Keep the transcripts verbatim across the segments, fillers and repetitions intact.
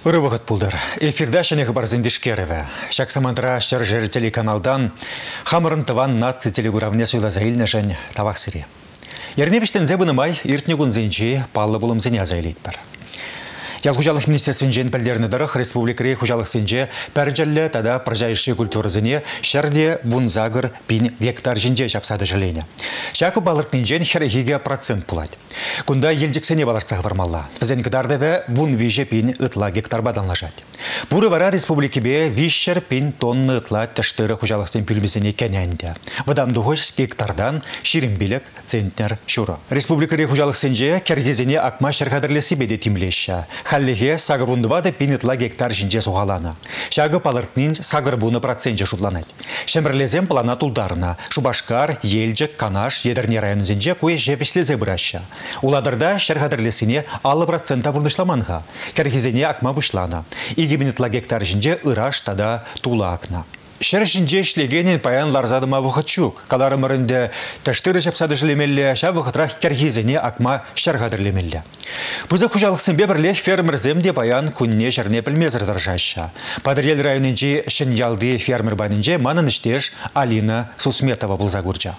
Ұры бұлдар. Эфирда шәне ғыбар зіндешкеріві. Шақсамандыра шыр жер телеканалдан қамырын тыван нация телегуравне сөйлазайлны жән табақ сірі. Ерне біштен зәбінімай иртнегін зінче палы болым зіне азайлейт бар. Ялхужалық министерствен жен пәлдеріні дырық республикари хужалық сенже пәрджәлі тада прожайши культуры зіне шәрде вунзагыр пин гектар жинже шапсады жылейні. Шақы балыртның жен хәрігеге процент пулайды. Күнда елдіксене баларсағы вармалла. Візен кыдарды бә вун виже пин ытла гектар баданлашады. Бұры вара республики бе вишер пин тонны ытла тәштірі хужалық сен пүлмесіне кәнәнді. Вадамдығыш гектардан ширинбелік центнер шуры. Республикари хужалық сенже кәргезіне акма шәрқадырлесі беде тимлеші. Халлеге сагырбундывады пинетла гектар жинже суғалана. Шағы палыртнин сагырбуны процентже шутланайды. Шемірлезем плана тулдарына. Шубашкар, Елжік, Канаш, Едірне районы зенже кое жепешлезе бұраща. Уладырда шәрқадырлесіне алы процента бұрнышламанға. Кәргезіне акма бұшлана. Иги пинетла гектар жинже ыраш тада тула акна. Шәр жинже ішлегенен паян ларзадыма вұқытчук. Калары мұрынды тәштірі жапсады жылемелі, ша вұқытрақ кәргезіне акма шәрқадырлемелі. Бұзы құжалықсын бебірлек фермер земде паян күнне жерне пілмезір дұржашы. Падырел районынже шынялды фермер банынже манын іштеш Алина Сусметова бұлза көржа.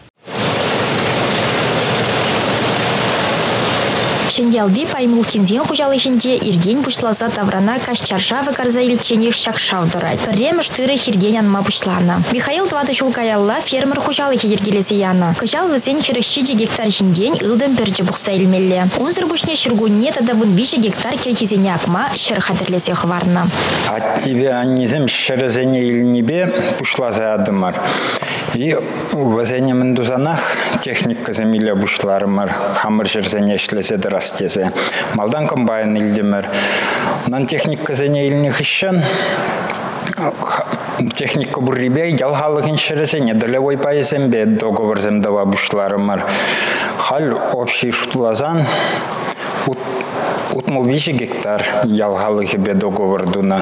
Шенделди паймыл кинзен хужалыхинде ирген бушлаза таврана кашчаршавы карза илченех шакшавдырать. Піррем штыры хирген анма бушлана. Михаил двады шулкаялла фермер хужалыхи ергелесе яна. Кыжал візен хирышчиде гектар жинген илден бірджі бұқса илмелі. Онзыр бушне шыргунне тада вун виже гектар келкезене акма шыр хатырлесе хварна. От тебя аннезем шырызене илнебе бушлаза адымар. И вазене мендузанах техника замиля бушларымар. Хамыр жерзене шлезе растезе. Малдан комбайн илдемер. Нан техника зене илних ищен. Техника буррибе ялхалыгын шерезене долевой пайзембе договор земдава бушларымар. Хал общий шутлазан утмал виже гектар ялхалыгы бе договор дуна.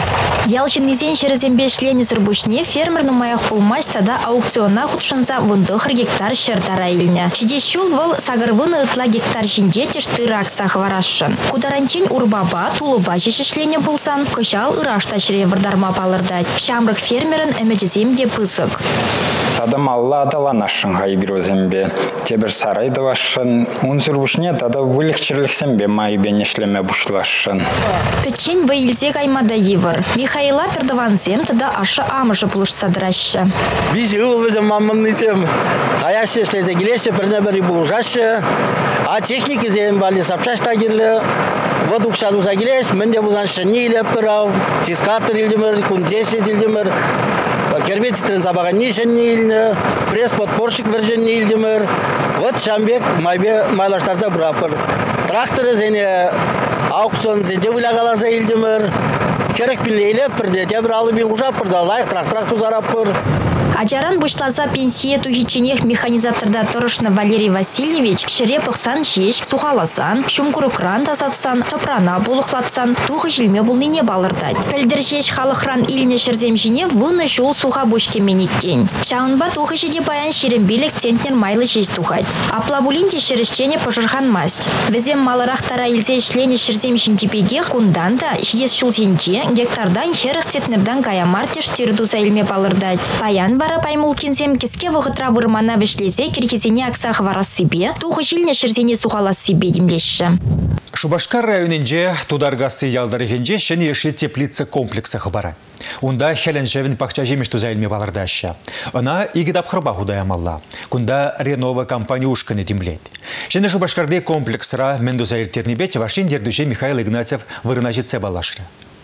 Ялшин низен шерезембе шлені зірбушне фермерну маях пулмась тада аукциона худшынса вындығыр гектар шердара илне. Жиде шул вол сагырвыны ытла гектар жинде тештыры аксах варашын. Кударанчен урбаба тулыба жешешлене булсан, кышал ырашта шире вардарма палырдать. Шамрык фермерын әмәжіземде пызык. Тада малла адаланашын ғайбирозембе. Тебір сарайды вашын. Он зірбушне тада вылікчірліксембе майбе нешлеме бушлашын. Печень ваилзе каймада евір. Михаила пердаванзем тада ашы амыжы бұлыш садырашы. Визи ұлвызым мамыннызем. Қаяшы шлезе келеші, бірне бірі бұлыжашы. А техники зем вали сапшаш тагирлі. Вот ұқшаду загелеш, менде бұлан шыны илеп бірав. Тискатыр илдімір, күндеші илдімір. Кербетистерін забаған не шыны илні. Пресс-подпорщик верженне илдімір. Вот Шамбек майбе майлаштарза бұрапыр. Тракторы зене аукцион зенде вылағалаза илдімір. Керек пилейлеп бірде, дебір алып бен ұжап бірді, лайық трактор тузарап бір. Аджаран бұшлаза пенсия тухиченех механизаторда тұрышны Валерий Васильевич шыре пықсан шеш, сухаласан, шумкуры кран тасатсан, топрана болықлатсан, тухы жилме бұлныне балырдать. Пәлдір шеш халықран иліне шырзем жіне вұны шул суға бөшке менеккен. Шағынба тухы жеде баян шерімбелік центнер майлы шеш тухать. Аплабулинде шырышчене пожырхан масть. Візем малырақтара илзе ішлене шырзем жіндепеге кундан да жес шул зенже гектардан херық центнердан каямартеш тирдуза илме балырдать. Баян бара паймул кинзем кеске вғытра вырмана вешлезе керкезене аксақ варас себе, тухы жилне шырзене суғалас себе демлеші. Шубашкар районынже тударгасы ялдарыгенже шәне еші теплица комплексы хыбара. Унда хәләнжевін пақча жемеш тузайлме балырдашы. Она игідап хырба худаямалла. Кунда Ренова компания ушканы демлет. Шәне Шубашкарды комплексыра мендузайлтернебет вашин дердуше Михаил Игнатьев вырынажитсе балашыры.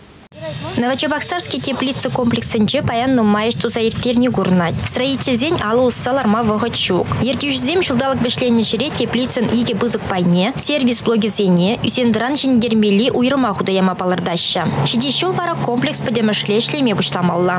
Новочебоксарский теплица комплексенче паян нумайш тузаиртерни гурнать. Строительзень алы уссаларма вғычук. Ертюшзем шулдалық бешленне шире теплицын иге бызык пайне, сервис блогизене, үсендіран жіндермели уйрыма худаяма палырдаща. Шиде шул бара комплекс подемышле шлеме бұштамалла.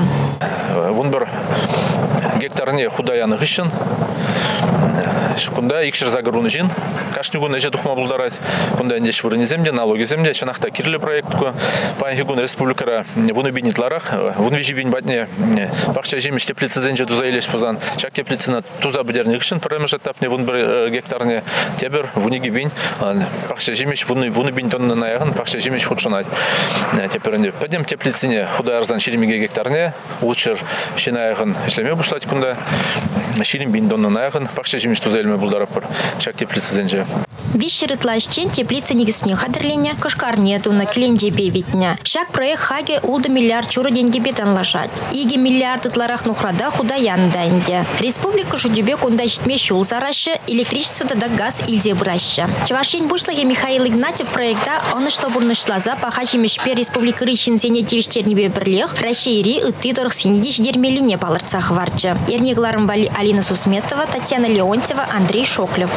Вон бір гектарыне худаяны ғышын. Шукунда икшір загыруны жин, кашнигун эже тухма булдарать. Кунда индеш вырни земде, налоги земде, чанахта кирле проектку. Пангигун республикара вуны бинитларах, вун вижи бин батне бакча жемиш теплица зенже туза илеш позан. Чак теплицина туза бедерник үшін промеж этапне вун бір гектарне тебер вуниги бин бакча жемиш вуны вуны бин тонна наягын бакча жемиш худшанать. Теперь пойдем теплицыне худа арзан шеремиге гектарне лучше шинаягын ишлеме бушлать кунда шерем бин тонна наягын бакча жемиш туза илме булдарап бар. Чак теплица зенже. Вишерытлашчен теплица негізіне қадырлене кышкарне туна кленде бевитня. Шак проект хаге улды миллиард чуры деньги бетанлашат. Иге миллиардытларах нухрада худаян дайнде. Республика жудебе кунда житме шул зарашы, электричество да газ илзе браща. Чаваршин бушлаге Михаил Игнатьев проекта оны что бурнышлаза пахачимешпе республика рыщин зене девиштернебе бірлех расшири ыты дырхсинидиш дермелине палырцах варчы. Ернегларым вали Алина Сусметова, Татьяна Леонтьева, Андрей Шоклев.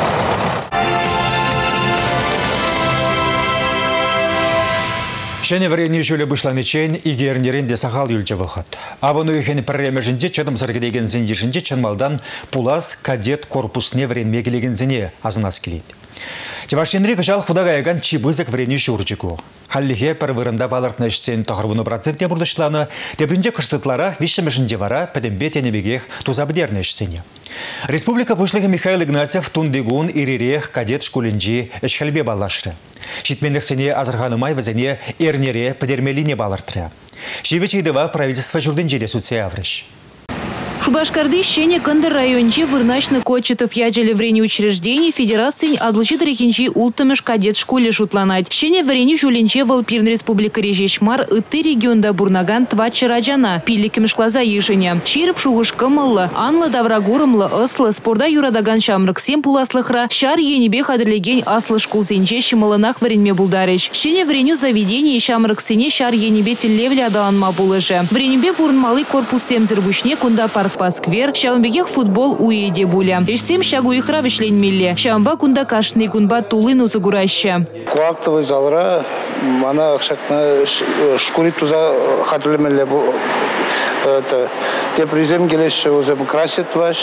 Шәне варені жөлі бұшланычен игернерінде сақал үлчі вұқыт. Авыны үйхені пірремежінде чыдым сыргедеген зендешінде чынмалдан пулас кадет корпусне варенме келеген зене азынас келейді. Чевашенрі кышал құдаға еган чибызық варені жүрчіку. Халлихе пір вырында балыртны ішсен тұғырвыны процентне бұрдышланы, тепрінде кыштытлара вишемешінде вара пәдембе тенебегех тузабдерні ішсене. Республика бұшлығы Михаил Игнатьев тундигун иререх кадет школінжі ішхалбе балашыры. Шитменлік сене азырғанымай візіне эрнере пәдермеліне балыртыры. Шевечейдіва правительство жүрден жеде сүтсе аврыш. Шубашкарды щене Кандыр районче вырначны кочетов ядели врени учреждений Федерации адлычит рехинчи ултымыш кадет школе шутланать. Щене врени жуленче Волпирн Республика Режечмар ыты регионда бурнаган твачы раджана, пиликимш глаза ешене. Чирып шугыш кымыллы, анлы даврагурымлы ыслы спорда юрадаган шамрык сем пуласлыхра, шар енебе хадырлеген аслы шкул зенче шимылынах вренме булдарыш. Щене вреню заведение шамрык сене шар енебе теллевле адаланма булыжы. Вренюбе бурнмалый корпус семзір бушне кунда парк Пасквер, шаумбегех футбол уеде буля. Ишсем шагу ихра вишлен шаумба кунда кашны кунба тулын узагураща. Куактовый залра, она кшакна шкури туза хадлемеле бу. Это те призем гелеш узем красит ваш.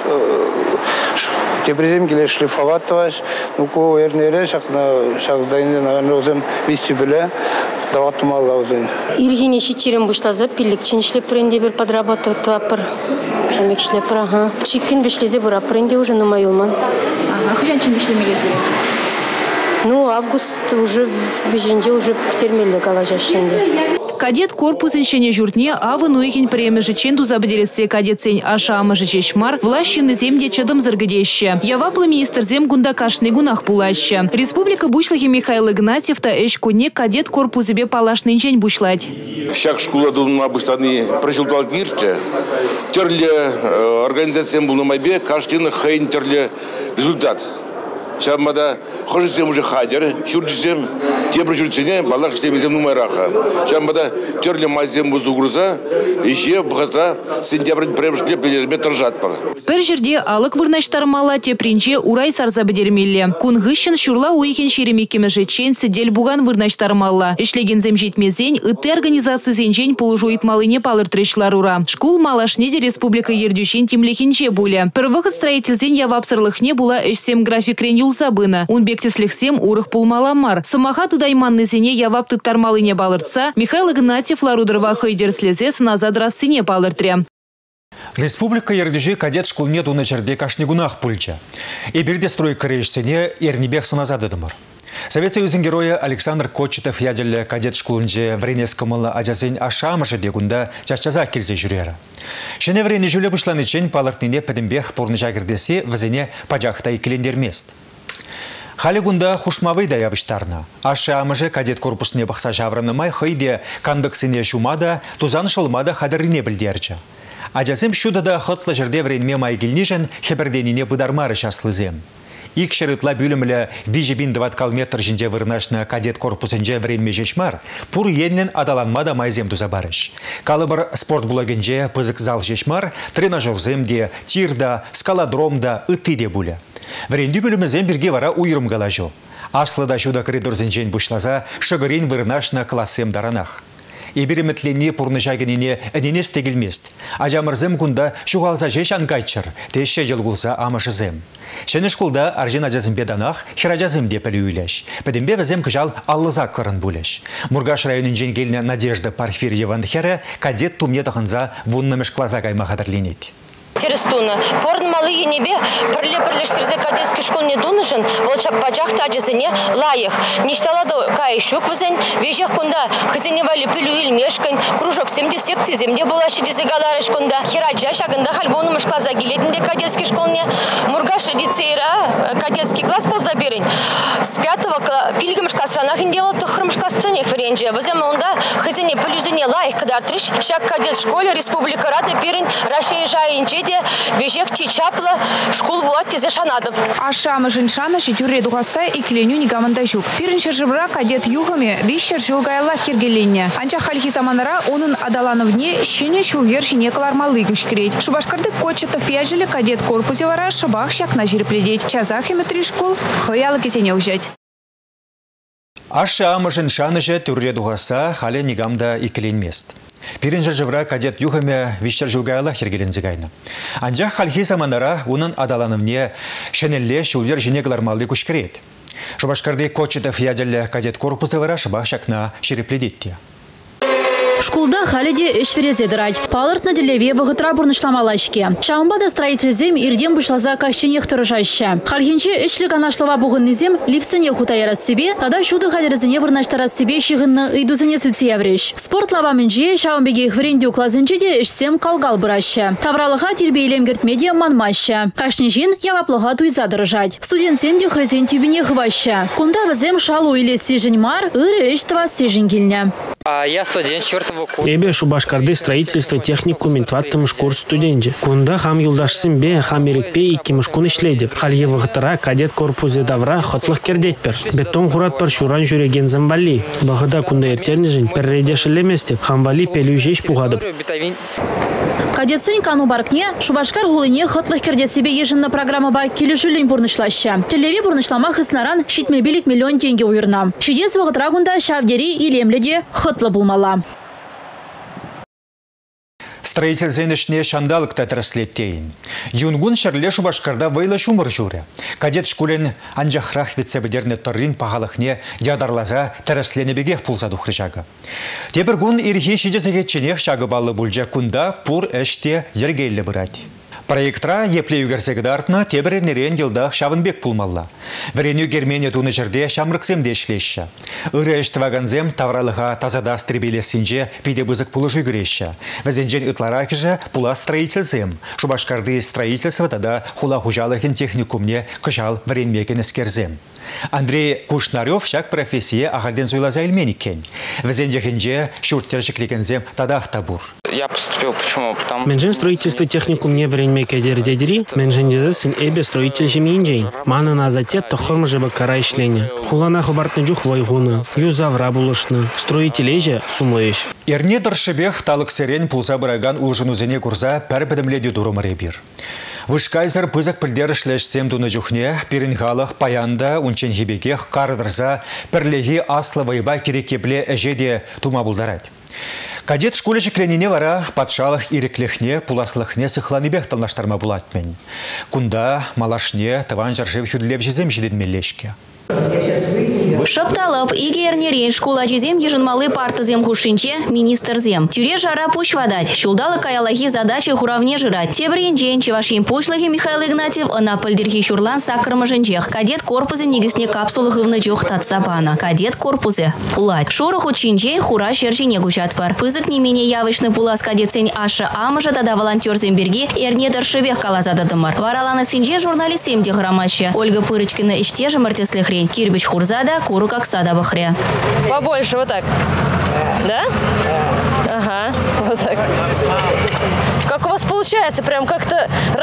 Те призем гелеш шлифовать ваш. Ну ко эрнере шакна шак здайне наверное узем вестибюля. Сдавать мало узем. Иргине щичерем буштаза пилик чиншле пренде бер подрабатывать вапр. Шамикшле прага. Чикин бишлезе бура пренде уже на майоман. Ага, хрян чин бишле мегезе. Ну август уже беженде уже термеле калажащенде. Кадет корпус иншене журтне авы нуихин премежи ченду забдересте кадет сень аша амыжы чешмар влащины земде чадым заргадеще. Яваплы министр зем гунда кашны гунах пулаща. Республика бушлахи Михаил Игнатьев та эшкуне кадет корпус себе палашный чень бушлать. Всяк школа думала буштаны прожил кирче. Терле организациям был на майбе каждый хейн терле результат. Шамада хожисем уже хадер, шурчисем, те прочурцене, балах штемизем нумераха. Шамада терли мазем бузугруза, еще бхата сентябрь премшкле пелербе торжат пар. Пережерде алык вырнаштармала те принче урай сарза бедермелле. Кунгыщен шурла уихен шеремекеме жечен сидель буган вырнаштармала. Ишлеген земжитмезень, ыты организации зенжень полужуит малыне палыртрешларура. Шкул малашнеде республика ердющен тимлехинче буля. Первыход строительзень явапсырлых не була эшсем график ренюл забына. Унбектеслихсем урых пулмаламар. Самахаты дайманны зене явап тыттармалыне балыртса, Михаил Игнатьев ларудырва хейдерслезес назад рассыне балыртре. Республика ердежи кадет школне туны жерде кашнигунах пульча. И берде строй кореешсене ернебех саназады дымыр. Совет Союзын героя Александр Кочетов яделі кадет школынже вренескомылы ажазен ашамышы дегунда чашчаза келзе жүрері. Шене врене жүлі бұшланы чен палыртыне пәдімбех порны жагірдесі візіне пажақтай келендермест. Халигунда хушмавый даявыштарна. Ашамыжы кадет корпусне бақса жаврынымай хыйде кандықсыне шумада, тузан шылмада хадырыне білдерчі. Ажазым шудада хытлы жерде вренме майгілнежен хеберденине бұдармары шаслызем. Ик шерытла бүлімлі вижебин двадцать метр жинде вырнашны кадет корпусынже вренме жешмар, пур енлен адаланмада майзем тузабарыш. Калыбыр спорт булагенже пызык зал жешмар, тренажерземде, тирда, скалодромда, ыты бұлі. Вренді бүлімізен бірге вара уйрым галажу. Аслыда шуда коридор зенжен бұшлаза шығырин вырнашны классем даранах. ибереметлене пурнышагеніне әненес тегілмест. Ажамырзым күнда шуғалса жеш анғайтшыр, тешше жыл құлса амышызым. Шені шкулда аржин ажазым беданақ, хиражазым деп әлі үйлеш. Бәдімбе візім күжал аллызақ қырын бұлеш. Мургаш районын женгеліне Надежда Парфирьеван хері кадет тумне тұқынза вуннамыш клаза кайма қадырленет. Терестуна. Порн малые небе, приле-приле штырзе кадетский школ не дунышын, волчап бачах таджезене лаях. Ништаладо кайшук вызен, вежех кунда, хазеневали пилюиль мешкань, кружок семьдесят секций земле была щедизе галарыш кунда, хераджа шагында хальвону мышкла загилетінде кадетский школне, мургаш лицейра, кадетский класс ползаберень. С пятого пилги мышкла странах индела тухры мышкла странах варенже. Вызем онда хазене пилюзене лаях кадартрыш, шаг кадет школе, республика рада берень, рашей жаинче вежех чичапла школ була тезе шанадып. Ашамы жиншаны шитюре дугаса и кленю нигаманда жук. Пиринчер жибра кадет югами вишер жилгайла хергеленне. Анча хальхи заманара onun адалановне щене шулгер шине калармалы гүшкірейд. Шубашкарды кочета фияжелі кадет корпусе вара шыбақ шакна жирпледейд. Чазахеме три школ хыялы кесене ужать. Ашамы жиншаны же түрре дугаса халі нигамда и кленмест. Пиринжер жывра кадет юхаме вишер жылгайла хергелензігайны. Анжақ халхи заманара оның адаланымне шенелле шулдер женеглар малды күшкірет. Шубашкарды кочетов ядерлі кадет корпусы вара шыбақ шакна шерепледетті. Шкулда халиде эшверезе дырать. Палырт на делеве вагытра бурнышламалашке. Шаумбада строительзем ирдем бушлаза кащенех тұрышаще. Хальхинче эшлік анашлава буғыннызем ливсене хутайарас себе, тада шуды халерезіне вырнаштарас себе шиғынны ыйдузыне сүтсиявреш. Спорт лавамынже шаумбеге их вренде уклазынче де эшсем калгал бұраще. Тавралыға тербейлем гертмеде манмаще. Кашнежин яваплыға туйза дырыжать. Студентсем де хызен тюбине хваще. Кунда візем шалу или сижень мар, ыры эштова сижень гильня. Я студент четвертого курса. Эбе Шубашкарды строительство техникум интваттымыш курс студенти. Кунда хам юлдашсым бе хам ерекпе иккимышкун ишледіп. Халье вғытыра кадет корпузе давра хотлық кердетпер. Бетон хурат пар шуран жүреген замбали. Бағыда кунда ертернежін перредешілеместеп хамвали пелюжеш пуғадып. Кадетсен кану баркне Шубашкар гулыне хотлық кердесебе ежінна программа ба келешулен бурнышлаща. Телеве бурнышламах ыснаран шитмелбелік миллион тенге уйырна. Шидес вғытыра кунда шавдери и лемледе хотлы булмала. Строитель зенешне шандалык тәтіріслеттейін. Юнгун шәрле Шубашкарда вайлы шумыр жүрі. Кадет шкулен анжахрах витсебедерне торрин пағалықне ядарлаза тәріслене бегех пулса дұқрышағы. Тебір күн ирхи шидезеге ченех шағы балы бұлжа күнда пұр әште ергейлі бұрад. Проектра епле үгерсегі артына тебір нерен жылдақ шавынбек пулмалла. Вареню Гермения туны жерде шамрықсемде ішлеші. Үрі әшті ваганзем тавралыға тазада стребелесінже пиде бұзық пулы жүгіреші. Вәзенжен ұтлара кіжі пула строительзем. Шубашкарды строительство тада хула хужалықын техникумне кышал варенмекен іскерзем. Андрей Кушнарев шак профессия ағарден зойлаза илменікен. Вәзенжехінже шүрттершіклекензем тадақ табур. Я поступил почему? Потому Менжен строительство техникум не время кедердедери, менжен дедесін эбе строитель жемейнжейн. Мана на затет тохорма жеба кара ишлене. Хулана хубартны жух вайгуна, юзавра булышны, строитель эже сумлыш. Ерне дыршыбех талық серен пулса бұраган улжынузене курза пәр бідімледі дұрымыр ебір. Вышкайзар пызық пілдер ішләшсем дуны жүхне, пиринғалық паянда унчен хибекех кардырза пірлегі аслы вайба керекепле әжеде тума бұлдарад. Кадет школе жекленіне вара патшалық иреклехне, пуласлықне сықланыбех талнаштарма бұлатмен. Кунда малашне таван жаржев хүдлеп жезем жеденмелешке. Шапталып игернерен школа жезем ежынмалы партызем хушинче министрзем. Тюре жара пуш вадать. Шулдалы каялаги задачи хуравне жирать. Тебренжен чевашин пушлахи Михаил Игнатьев ана пальдерхи шурлан сакрма женчех. Кадет корпузе негесне капсулы хывны жох татсапана. Кадет корпузе пулать. Шурах учинче хура шерчине гучат пар. Пызык не менее явочный пулас кадетсень аша амажа тада волонтер земберги эрне даршевех калазададымар. Вараланы синже журналист семде грамаще. Ольга Пырочкина ичтеже мартеслехрень. Кирбич Хурзада, куру как сада бахре. Побольше, вот так. Да? Ага, вот так. Как у вас получается? Прям как-то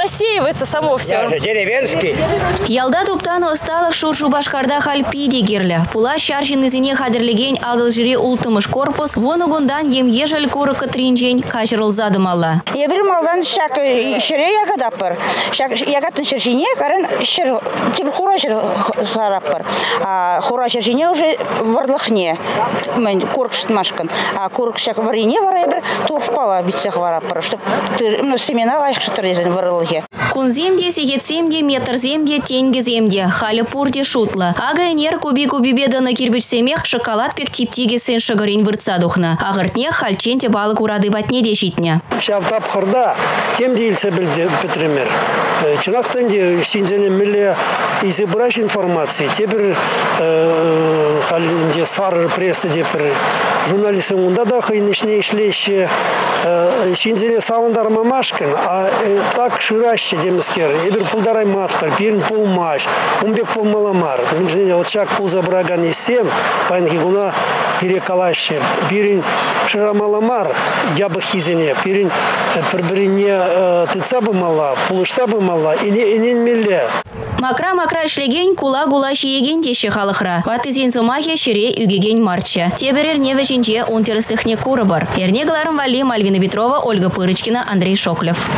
рассеивается само все. Даже деревенский. Ялда туптаны усталых шуршу башкарда хальпи дегерлі. Пула шаршин изине хадерлеген адылжири ултымыш корпус, вонугундан ем ежел курыкы тринжен кашырыл задымалла. Ебір малдан шак шыре ягадаппыр. Шак ягатын шыршине, карын шыр, типа хура шыр сараппыр. А хура шыршине уже варлыхне. Мен курк штмашкан. А курк шак варине варайбір турфпала битсех вараппыр. Чтоб семена лайх шытрезен варылыге. Кунземде, сигетсемде, метрземде, тенгеземде, халі пурде шутлы. Ага энер куби-куби беданы кирбіч семех шоколад пек типтиге сен шыгырин выртса духна. Ағыртне хальченте балық урады батне дешитне. Шавтап қырда кем дейілсе білді бітіремер. Чынақтан де синзене мілі изи бұраш информации. Тебір халінде сары прессы депір. Журналистің онда да қайнышне ішлеші. Синзене савындар мамашкин, а так шыраще деміскер. Ебір пулдарай маспар, бірін пул маш, умбек пул маламар. Вот шак пул забраган есем, пайнки гуна перекалаще. Бірін шыра маламар, ябы хизене, бірін бір-біріне тыца бы мала, пулышса бы мала, инен мелле. Макра-макра ішлеген кула-гула шиеген теші халықра. Ватызен сумахе шире үгеген марча. Теберер невежінче он терістіхне куры бар. Ернегаларым вали Мальвина Петрова, Ольга Пырочкина, Андрей Шоклев.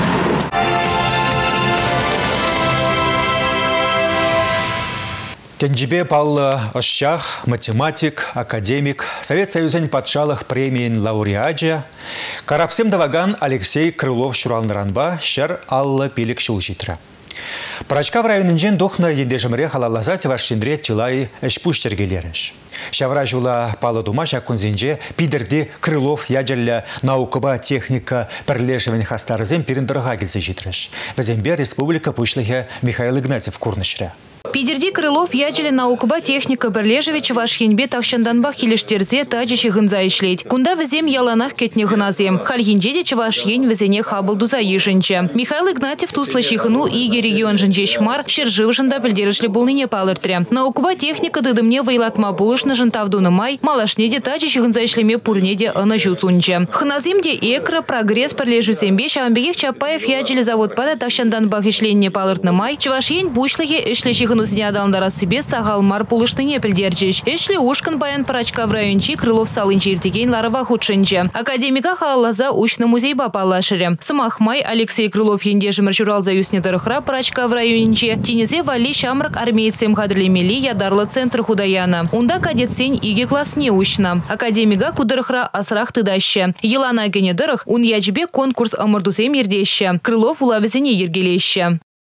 Тенджибе паллы ошчах, математик, академик, Совет Союзен патшалых премиен лауреаджа, Карапсем даваган Алексей Крылов шуралныранба шер аллы пилік шулжитра. Прачка в районынжен дохна ендежімре халалаза тевашшендре тилай эшпуштергелереш. Шавра жула палы думаша кунзенже пидерде Крылов яджалля наукыба техника пірлешевен хастарызен перендырға келсе житреш. Везембе республика пушлыхе Михаил Игнатьев курнышра. Пидерди Крылов яджали наукыба техника Берлежевич вашхенбе тахшанданбах келештерзе таджичи гынза ишлеть. Кунда везем яланах кетне гыназем. Хальхинжеде чавашхень везене хабылду заишенче. Михаил Игнатьев туслащи хыну иге регион жынжешмар шержывшында білдерішлі болныне палыртре. Наукыба техника дыдымне вайлатма булышны жынтавдуны май, малашнеде таджичи гынза ишлеме пурнеде ана жуцунче. Хыназемде экра прогресс Берлежусембе Шамбегех Чапаев яджали завод пада тахшанданбах ишленне палыртны май, чавашхень бушлыхе ишлещи Нусыне адалындара себе сағалмар пулыштыне пілдерчеш. Эшли ушкан баян парачка в райончи Крылов салынчи иртеген ларова худшынче. Академика халлаза учны музейба палашыре. Самахмай Алексей Крылов ендежімір журалза юсне тарыхра парачка в райончи. Тинезе вали шамрак армейцем кадрлемели ядарлы центр худаяна. Унда кадетсен иге классне учна. Академика кудырыхра асрах тыдаще. Елана генедырых ун яджбе конкурс амырдусем ердеще. Крылов улавезене ергелеще.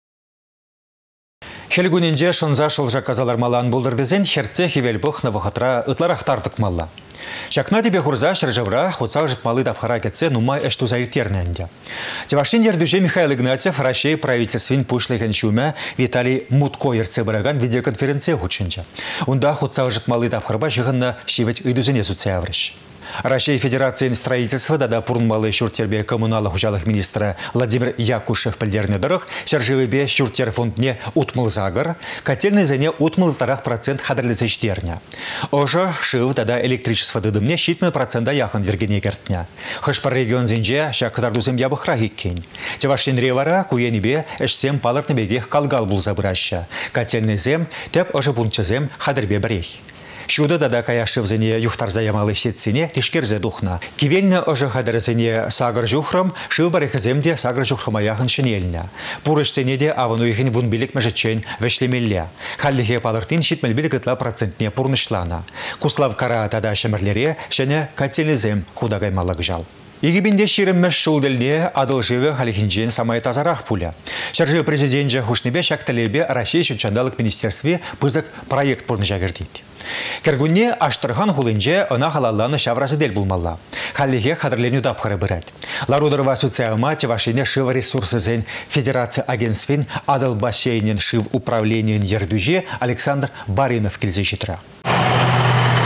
Хелгуненже шонза шылжа казалар малан булдырдызен херце хевелбух на вахатра ытларах тартык малла. Шакна тебе хурза шыржавра хуцах житмалы тапхара кетсе нумай эштуза иртерненде. Тевашин ердюже Михаил Игнатьев Россия правительствен пушлыген чуме Виталий Мутко ерце бараган видеоконференция хучынча. Унда хуцах житмалы тапхарба жығынна шивет үйдузене суцеаврыш. Россия Федерации строительства дада пурнмалы шуртербе коммуналы хужалых министра Владимир Якушев пілдерне дырых, шаржывебе шуртер фондне утмыл загыр, котельный зене утмыл тарах процент хадрлицы штерня. Ожа шив дада электричество дыдымне щитмыл процента яхан вергене кертня. Хышпар регион зенже шакытардузем ябыхра хиккен. Тевашин ревара куенебе эшсем палыртнебегех калгал был забыраща. Котельный зем теп ожа бунчезем хадрбе брех. Шуда дада каяшев зене юхтарза ямалы щетсене тишкерзе духна. Кивельна ожа хадырзене сагыр жухрам, шил барехаземде сагыр жухрама яхын шенельня. Пурыш сенеде авану ихин вунбилик межечен вешлемелля. Халлихе палыртин щитмельбил гытла процентне пурнышлана. Куслав кара тада шемерлере шене котелезем худагай малак жал. Игибинде ширеммеш шулдельне адылжывы халихинжен самай тазарах пуля. Шаржы президентже хушнебе шакталебе Россия шучандалык министерстве пызык проект пурны жагырдит. Кергунне аштырхан хулынже ына халалланы шаврасы дел булмалла. Халлихе хадырленю дапхары бырат. Ларудырва социалма тевашине шив ресурсызен Федерация агентствен адыл бассейнен шив управлениен ердюже Александр Баринов келзе житра.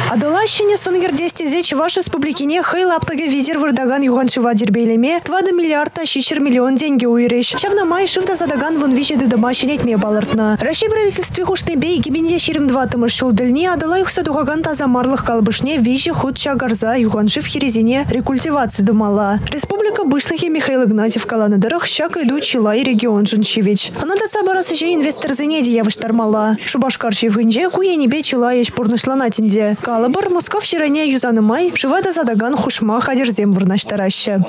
Адала шене сонгердестезе Чуваш республикине хейл аптыге визир вырдаган юганшыва дербейлеме двадцать миллиарда шишер миллион деньги уйреш. Шавна май шифта задаган вон вичеды дома шенетме балыртна. Россия правительстве хушнебе егеменде ширим два тымыш шулдыльни адала юхса дугаган тазамарлых калбышне вижи худ шагарза юганшив херезине рекультивацию думала. Республика Бышлыхе Михаил Игнатьев каланадырых щак иду чила и регион Жинчевич. Она до сабарасы же инвестор зенеди явыштармала. Шубашкарши в Гинже куенебе чила еш пурнышланатинде. Калабар Москов широне юзаны май шивада задаган хушма хадерзем вырнаштараща.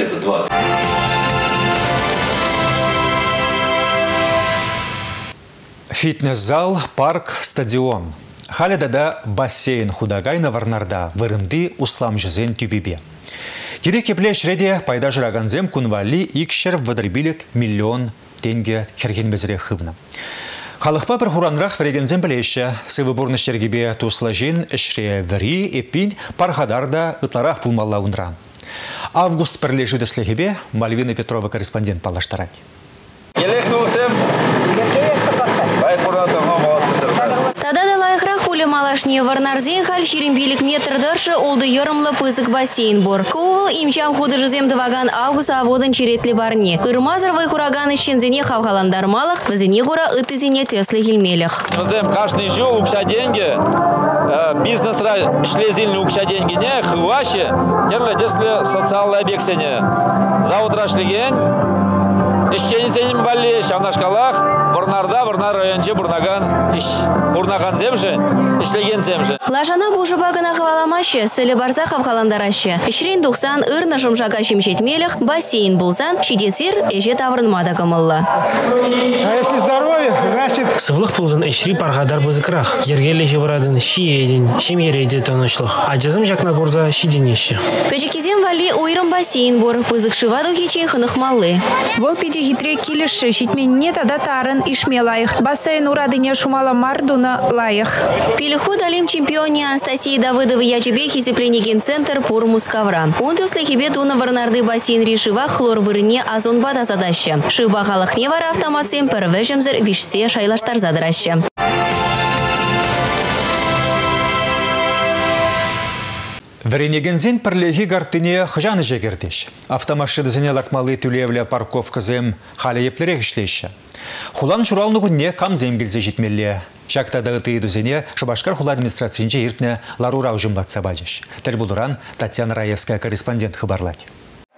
Фитнес-зал, парк, стадион. Халядада бассейн худагайна варнарда вырынды услам жизен тюбибе. Керек еплеш реде пайда жыраганзем кунвали икшер вадрибилик миллион тенге хергенбезре хывна. Халықпа бір хуранрақ варегензем білеші, сывы бурныштергебе туслажин ішре вари эпин пархадарда ытларақ пулмалла унран. Август пірлежу деслегебе Мальвина Петрова корреспондент палаштарать. Тада лайхра хули малашне варнарзен халь ширимбилик метр дыршы олды йырымлы пызык бассейн бор. Куыл имчам худы жизем дываган август аводын черетли барне. Кырмазырвай хураган ищензене хавхаландармалых, вазене гора ытызене теслы хильмелях. Жизем каждый жил укша деньги, бизнес шлезильный укша деньги не хваще, терле тесле социальный объексене. Завтра шлеген ищензенем вали шавнашкалах, варнарда варнар районче бурнаган иш бурнаган земже, ишлеген земже. Лажана бужыбагана хваламаще, селе барза хавхаландараще. Ишрин духсан ырна жумжака шимчетмелях, бассейн булзан, шидесир эже таврынмада гамылла. А если здоровье, значит... Сывлых пулзан ишри паргадар бызыкрах. Ергеле жеврадын шиедин, шемереде танышлых. А жазым жакна горза шиденеще. Печекизем вали уйрым бассейн бор, пызык шиваду хичен хынықмалы. Вол педе хитре килешші шитменне тада тарын ишмелайық. Бассейн урадыне шумала мардуна лайық. Пилиху далим чемпионе Анастасии Давыдовой ячебе хизепленеген центр пур мускавра. Он туслехебе туна варнарды бассейн решива хлор вырыне озон бада задаща. Шиба халахне вара автоматсем первежемзер вишсе шайлаштар задыраща. Варенегензен пірлегі гартыне хжаны жегердеш. Автомашидызыне лартмалы түлевлі парковка зем халі еплерек ішлеші. Хулан журалны күнне кам земгілзе жетмелі. Шактады ұтыйдызыне Шубашкар хула администрациянче иртне ларура ұжымлатса бадеш. Тіл бұлдыран Татьяна Раевская корреспондент хыбарлады.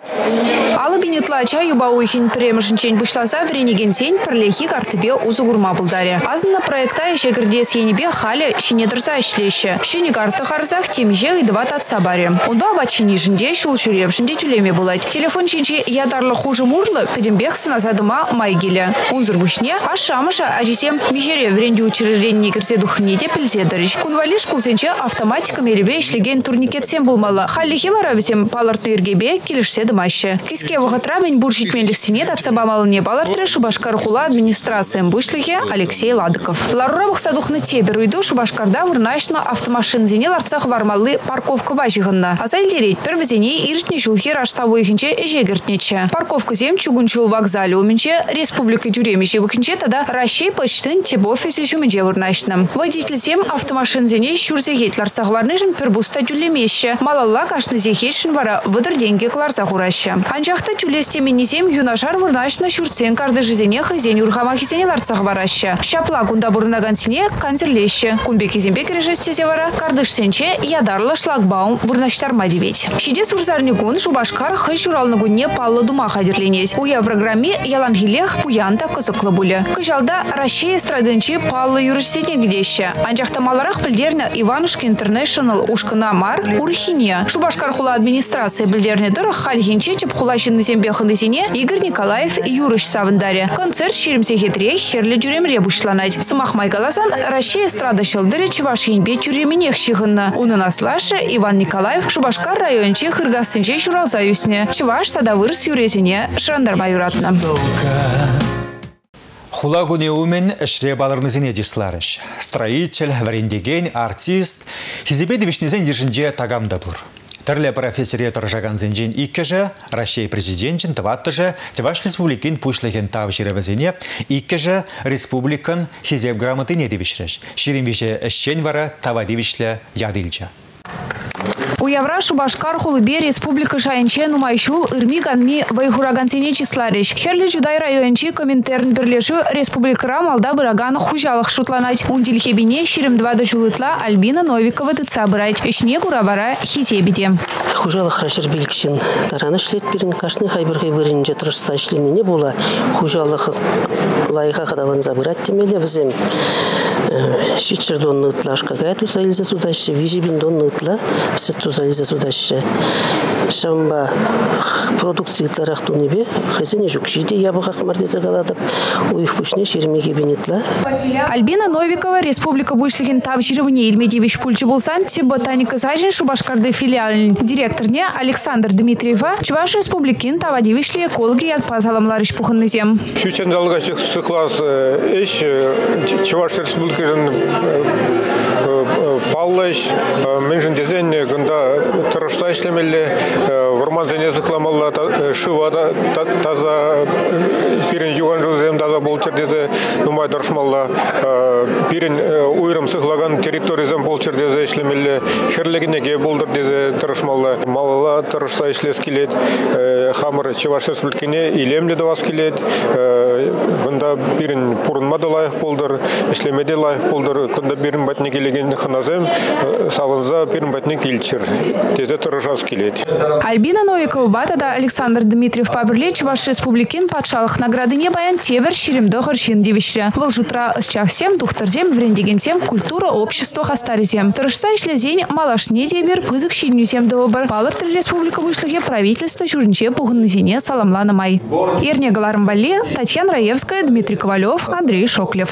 Алы бинетлача юбауихин премшинчен бушлаза вренегенсен пірлехи картыбе узугурма бұлдаре. Азына проекта еше кірдес енебе халі шинедірза ішлеші. Шені карты харзах темже идва татса баре. Онба бачини жінде шул шуревшінде түлеме бұлад. Телефон ченче ядарлы хужы мурлы педембек сыназадыма майгелі. Унзыр бушне ашамыша ажисем межере вренде учреждение кірсе духнеде пілзедіріш. Кунвалиш кулсенче автоматика меребе ішлеген турникетсен бұлмалы. Халихи варавесем палырты ергебе келішсе дымашы. Киске вағытра мен буршитмеліксіне татсабамалыне балартры Шубашкар хула администрациям Бышлыхе Алексей Ладыков. Ларура бұқсадухны тебер уйду Шубашкарда вырнашна автомашин зене ларцах вармалы парковка бажығынна. Азайлерет бір візене иртне жулхи раштавы ихінче ежегіртнече. Парковка зем чугунчул вокзале уменче республика тюремеше вихінче тада Рашей почтын теб офисе жуменче вырнашна. Водитель зем автомашин зене шурзегет ларцах варныжын пербуста тюлемеше. Малалла кашны зехешін вара выдыр деньги кларцах ураща. Анжақта тюлесте менезем юнашар вырнашна шурцен карды жизене хызен юрхамахизене ларцах вараща. Шапла кунда бурнагансине канзерлеще. Кунбеки зембек режестезе вара кардышсенче ядарлы шлагбаум вырнаштарма девет. Шидес вырзарнигун Шубашкар хыз журалнагунне паллы дума хадерленес. Уя программе ялангилех пуянта кызыклы буле. Кыжалда Россия эстрадынче паллы юрисдене гидеще. Анжақта маларах білдерні Иванушки Интернешнл ушкына мар урхине. Шубашкар хула администрация білдерні дыры хальхинче чеп хулащинны зембехындызине Игорь Николаев Юрыш Савындаре. Концерт ширимсе хитре херлі дюремре бушланать. Самах майгаласан Россия эстрада шылдыры Чувашинбе тюременех шихынна. Унын аслашы Иван Николаев Шубашкар районче хыргасынче шуралза юсне. Чуваш тада вырс юрезине шырандарма юратна. Хулагуне умен эшре балырнызыне дисларыш. Строитель, варендеген, артист, хизебе девишнезен ержинже тагамда бур. Тірлі профессоре тұржаған зенжен иккіжі, Россия президентін тываттыжы, Тиваш республикин пушлеген тав жиревізіне, иккіжі республикан хизеп грамоты не девишреш. Шерембеше әшчен вара тава девишлі ядылча. Уявра Шубашкар Хулыбе Республика Шайынче Нумайшул Ирми Ганми Вайхурагансене числариш. Херлі Жудай райончи коминтерн бірлешу Республикара малда бұраган хужалық шутланать. Ундильхебине ширим двада жулытла Альбина Новикова тыца бұрайт. Ишне куравара хитебеде. Хужалық рашыр білікшін тараны шлет бірін қашны хайбірғай вырынже тұрышса ішленіне бола. Хужалық лайға қадалын забырат демелі візем. Шичер донны ытлашка гайт усайлиза судашы, вижибин донны ытла, сет усайлиза судашы. Шамба продукции тарахту небе, хазине жукшиде ябыға қмардеза галадып, уих пушне шеремеге бенетла. Альбина Новикова Республика Бушлигин Тавжировне Ильмедевич Пульчи Булсан, те ботаника Зажин Шубашкарды филиален. Директорне Александр Дмитриева, Чуваш Республикин Тавадевишли экологи от пазалам ларыш пуханнызем. Щучен залгасих сыклас эш, Чуваш Республикин паллаш, менжен дезен гында тырышта ишлемелі, варман зене зықламалла шывада таза пирен юган жузем таза болчыр дезе нумай дыршмалла, пирен уйрым сықлаган территоризем болчыр дезе ишлемелі, херлегінеге болдыр дезе тырышмалла, малала тырышта ишлес келет, хамыр Чуваш Республикине илемлі давас келет, гында пирен пурынмады лайық болдыр, ишлемеде лайық болдыр, күнда бірін бәтіне келеген қыназем, савынза бірін бәтіне келчір, тезе тұрышас келет. Альбина Новикова батада Александр Дмитриев пабірле Чуваш Республикин патшалық наградыне баян тевер шеремді ғыршин девіші. Бұл жұтра ысчақсем, дұқтырзем, врендегенсем, культура, общество хастарызем. Тұрышса ішлезен малашне дебір пызық шильнюзем дұбыр. Палыртыр Республика вышлыге правительство жүрінче пұғынызене саламланымай. Ерне Галармбали, Татьяна Раевская, Дмитрий Ковалев, Андрей Шоклев.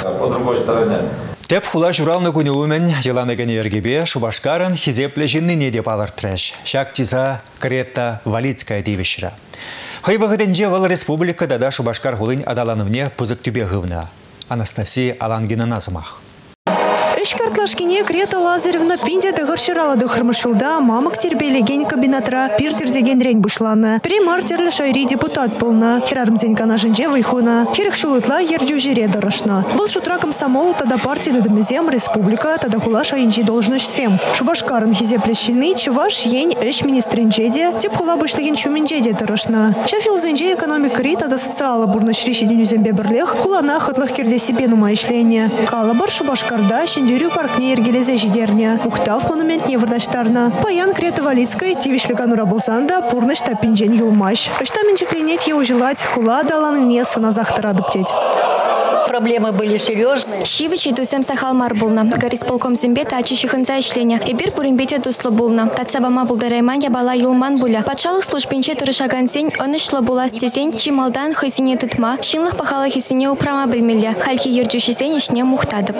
Теп хула журалны күні өмен еланығын ергебе Шубашкарын хизеплі жинны неде балыр трэш. Шак тиза Крета Валицкая девишіра. Хайвағыденже вал республикада да Шубашкар хулын адаланывне пызык түбе ғывна. Анастасия Алангина назымақ. Картлашкине Крета Лазаревна пинде дығыршыралы дұқырмышылда мамық тербейлеген кабинатра пиртердеген рен бұшланы. Примар терлі шайри депутат болна. Херарымзен канашынже вайхуна. Херік шулытла ердю жере дырышна. Бұл шутра комсомол тада партия дадымызем республика тада хула шайынчи должнышсем. Шубашкарын хизеплещины Чуваш ень эш министринчеде, теп хула бұшлеген чуменчеде дырышна. Шафилзенже экономик ри тада социалы бурнышреши дюнюзембе бірлех хулана хытлых керде себе нума ишление. Калабар Шубашкарда шендерю паркне ергелезе жидерне. Ухтав монумент не вырдаштарна. Паян Крета Валицкая тивишлигану рабулзанда пурныш тапинжен юлмаш. Ыштаменчик ленет еу желать хула даланы не сына захтара дуптеть. Проблемы были серьезные. Шивичи тусем сахалмар булна. Горисполком зембе тачи шихынца ишления. Эбир пурымбете туслы булна. Татсабама булдарайманья бала юлман буля. Патшалық службинче тұрышаган сень, онышлы була стезень, чималдан хысине тытма, шинлых пахала хисине упрама білмелі. Хальки ердюші сень ишне мухтадып.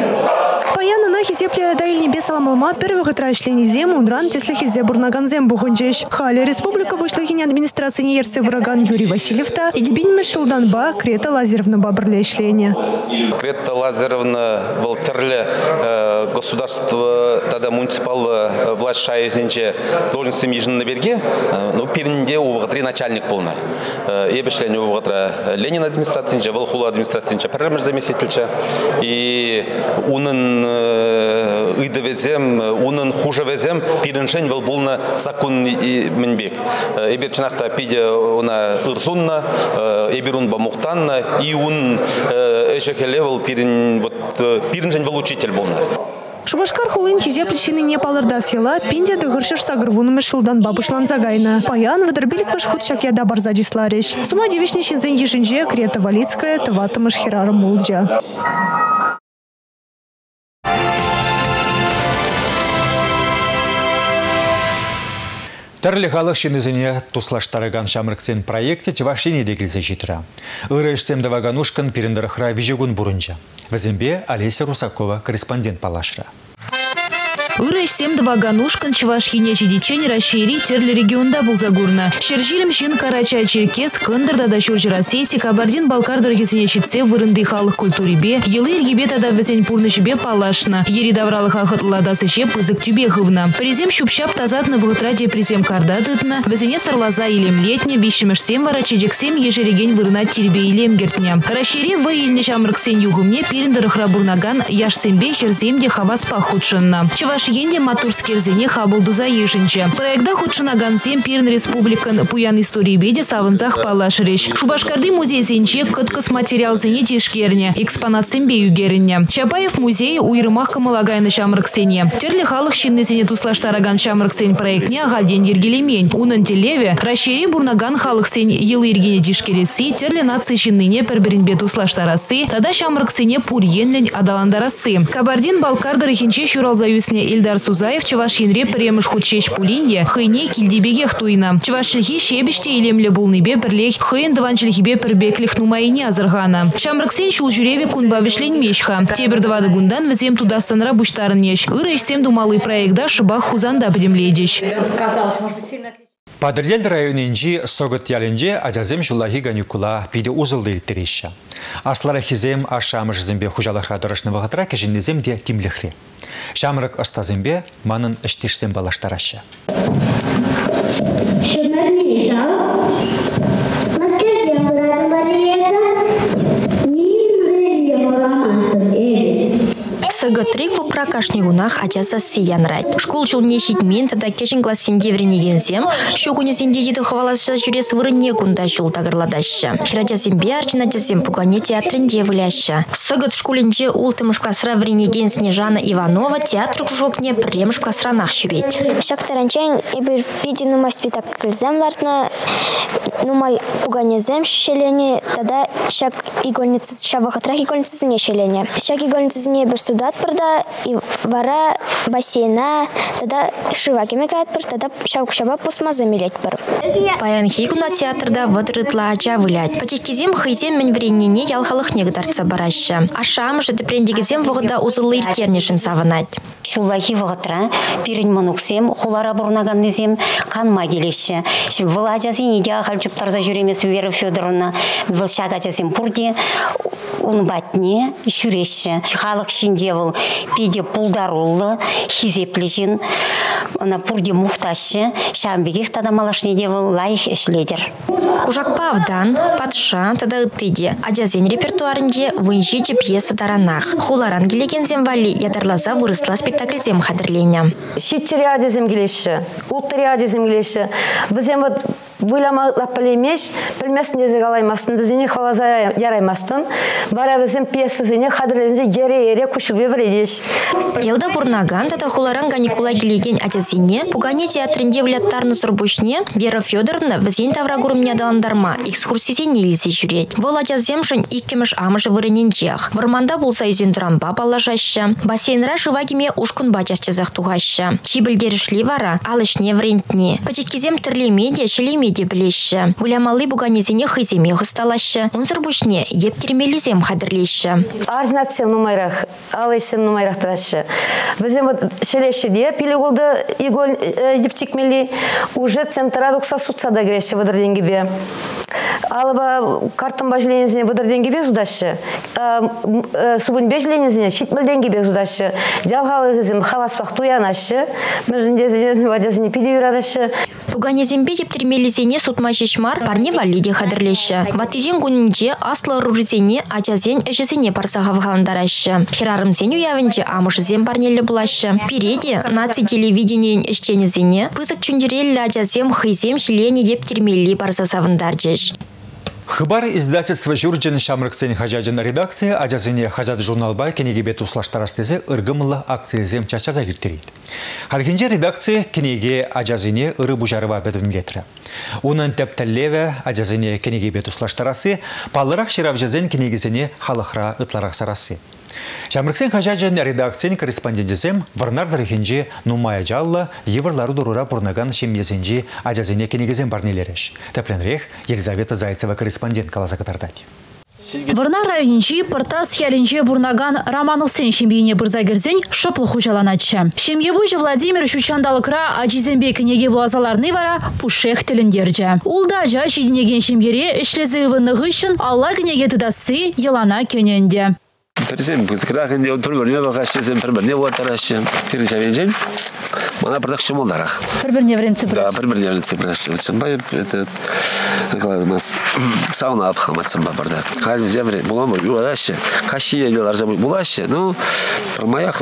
Паяны на хизепле дайыл небе саламалма первых итрайшлени зем унран тесли хизе бурнаган зем бухончеш. Хали республика вышлыхине администрации ерсе враган Юрий Васильевта и гибинме шулданба Крета Лазаревна бабрле ишления. Крета Лазаревна был терле государство тогда муниципал власть шайзенче должностью между на береге, но перенде у вгатри начальник полный. Я бешление у вгатра Ленин администрации, Волхула администрации, премьер заместитель и унын ыдавезем, унын хужавезем, пиреншень вел булна закон и менбек. Эбир чнахта пиде уна ирсунна, эбирун бамухтанна и ун эшехелевел пирен вот пиреншень вел учитель булна. Шубашкар хулын хизе причины не палырда села, пинде дығыршыр сагырвуны шылдан бабышлан загайна. Паян выдырбилик машхут шакеда барзадислариш. Сума девишнешін зен ешінже Крета Валицкая тыватымыш херарым молджа. Тәрлі халық шынызыне туслаштарыган шамырксен проекте Чувашине дегілзе житіра. Үрәшсем даваганушкан перендіріхра вижегун бұрынжа. Візімбе Олеся Русакова, корреспондент палашыра. Ырыш сем два ганушкан чувашхине жидичень расшири терли регионда булзагурна. Шержирим шин Карача-Черкес, Кындыр да Шуржирасети, Кабардин-Балкар дорогисене читсе вырынды халық культурибе, елы иргибе тада везень пурнышибе палашна. Ери давралы хахатлада сыче пызык тюбе хывна. Призем щупщап тазатны вғытраде призем карда дытна, везене сарлаза илем летне, вишимеш сем вара чеджексем ежереген вырнат тирбе илем гертня. Расшири в илне шамрыксен югымне пиріндір храбурнаган яшсембе херземде хаваспа худшынна. Чувашиенде матурскер зене хабылдуза ешінче. Проекта худшынаган зем пирн республикан пуян истории беде савынзах палашыреш. Шубашкарды музей зенче кыткыс материал зене тишкерне, экспонат сембе югерне. Чапаев музей уйрымах камалагайны шамрыксене. Терли халық шинны зене туслаштараган шамрыксен проектне ағалден ергелемень. Унын телеве расшири бурнаган халық сен елы иргене тишкересі, терли нации шинныне перберинбе туслаштарасы, тада шамрыксене пурьенлен адаландарасы. Кабардин-Балкар дырыхинче шуралзаюсне Ильдар Сузаев Чувашинре премыш худшеш пулинде, хыйне килдебегех туйна. Чувашилхи шебеште илемле булныбе бірлех, хыйн дыванчилхибе пербеклих нумайне азыргана. Шамрыксен шул жүреве кунбавишлен мешха. Тебір двады гундан візем тудастанра буштарынеш. Ырыш сем думалый проекта шыбах хузанда бідемледеш. Падырдел районенжи согыт яленже ажазем жулахи ганюкула пиде узылды илттереща. Аслара хизем ашамыш зембе хужалахра дорышны вағытра кежіннезем де тимлихре. Шамрык астазембе манын іштешсем балаштараща. Сыгытри клубра кашнигунах ажаса сиянрать. Школ жылне шитмен тада кешін классенде вренегенсем, шогунезенде еді хваласа жүрес вырыне кунда жыл тагырладаща. Хирадязембе арчинадязем пугане театрінде вляща. Сыгыт школинже ултымыш классра вренеген Снежана Иванова театр жокне премш классранах шүбет. Шактаранчен ибір биді нумай спектакльзем лартна, нумай пуганезем шелене, тада шак игольницы, шавахатрах игольницызыне шелене. Шак игольницызыне бір судат пырда, и вара бассейна, тада шывакеме каят пыр, тада шаук-шаба посмазы милет пыр. Паян хигуна театрда вадрытла ача вылять. Патекизем хыйзем мен вренене ялхалық негдарца бараща. Ашам жыды прендегізем вғыда узылы иртернешін савынать. Шулахи вғытра, пирін мұнуксем, хулара бұрнаганнезем, қанма келеші. Владязин иде ағал жұптарза жүремес Вера Федоровна, вылшағатязем пұрде, он батне жүреші. Халық шинде был пиде пулдарулы, хизеплежін, она пұрде мұқташы, шамбегех тада малашне девыл лайх эшледер. Кужакпа авдан, патша, тада ыттыде, адязен репертуарынде вынжиде пьеса даранах. Хуларан келегензем вали ядарлаза вырысла спектакльзем хадырленя. Щиттері адязем келеші, ұлттері адязем келеші. Бізем вот Вылама лапалемеш, пілмесінде зегалаймастын, дізіне хвалаза яраймастын. Бара бізім пьесы зіне хадырлензе ере-ере күшілбе вредеш. Елда бурнаган, тата хуларан ганикула келеген адязине, пугане театрінде вляттарны сұрбушне, Вера Федоровна візен таврагурымне адаландарма, экскурсизене елзе жүрет. Вол адяземшін иккемеш амыжы вырыненчех. Варманда болса үзен драмба палажаща. Бассейнра шывагеме ушкун бачашчы зақтуғаща. Чибілдерішли вара, алышне врентне. Пачекизем тірлемеде, шелеме де білеші. Улямалы буганезене хыземе ғысталашы. Унзыр бушне ептермелізем хадырлеші. Арзинатсем нумайрақ, алайсем нумайрақ тарашы. Бізем вот шелеші де, пилігулды иголь ептекмели уже центра дұқса сұтсада кіреші вадырденгебе. Алыба картын бажыленезіне вадырденгебе зудашы. Субын бежіленезіне шитмілденгебе зудашы. Дялғалы ғызым хаваспақ туянашы. Мүжіндезіне вадязіне пиде юрадашы. Буганезембе ептермелізене сутма жешмар парне валиде хадырлеші. Ватызен күнінде аслы ружызене ажазен әжізене парсаға вғаландарашы. Херарымзен уявынде амышызен парнелі бұлашы. Переде наци телевидениен эштенізене пызык чүндерелі ажазем хызем шилене ептермелі парсасавындар жеш. Хыбар издательства Журджин Шамрыксен хажаджин редакция ажазыне хажад журналба кенегебе туслаштарастезе ыргымылы акциязем чачаза гиртерейд. Халкинже редакция кенеге ажазыне ыры бужарыва бедвимлетрі. Унын тептеллеве ажазыне кенегебе туслаштарасы палырак ширавжазен кенегезене халықра ытларак сарасы. Шамрыксен хажаджин редакциян корреспондентізем варнар дарихинже нумая жалла еврлары дурура бурнаган шемьезенже ажазыне кенегезен барнелереш. Тепленрех Елизавета Зайцева корреспондент каласа катардать. Вырна районинчи пыртас хялинче бурнаган Романовсен шемьене бырзагерзен шыплы хужаланачы. Шемьебуйчы Владимир Шучандалыкра Ачизембе кнеге влазаларны вара пушех тіліндерже. Улда жа шедінеген шемьере ішлезі ывынығы үшін алла кнеге тыдасы елана көненде. Пересем, крахен он проберне вахащем, проберне вот аращем. Тиричавенжен. Она продакшем олдарах. Проберне вренцы. Да, проберне вренцы пращем. Бай это нас сауна абхаматсам бабарда. Халь земре, булам юладаще. Кашия делар забы булаще. Ну, про моях